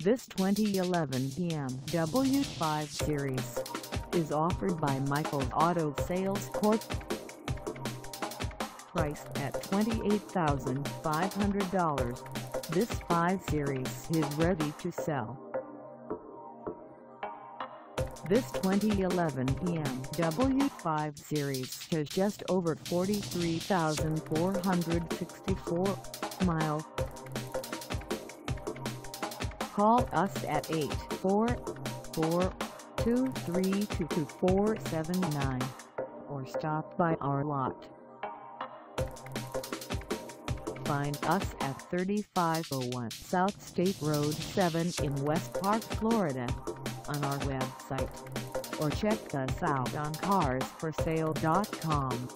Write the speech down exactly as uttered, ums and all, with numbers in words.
This twenty eleven B M W five Series is offered by Michael's Auto Sales Corp. Priced at twenty-eight thousand five hundred dollars, this five Series is ready to sell. This twenty eleven B M W five Series has just over forty-three thousand four hundred sixty-four miles. Call us at eight four four, two three two, two four seven nine or stop by our lot. Find us at thirty-five oh one South State Road seven in West Park, Florida on our website, or check us out on cars for sale dot com.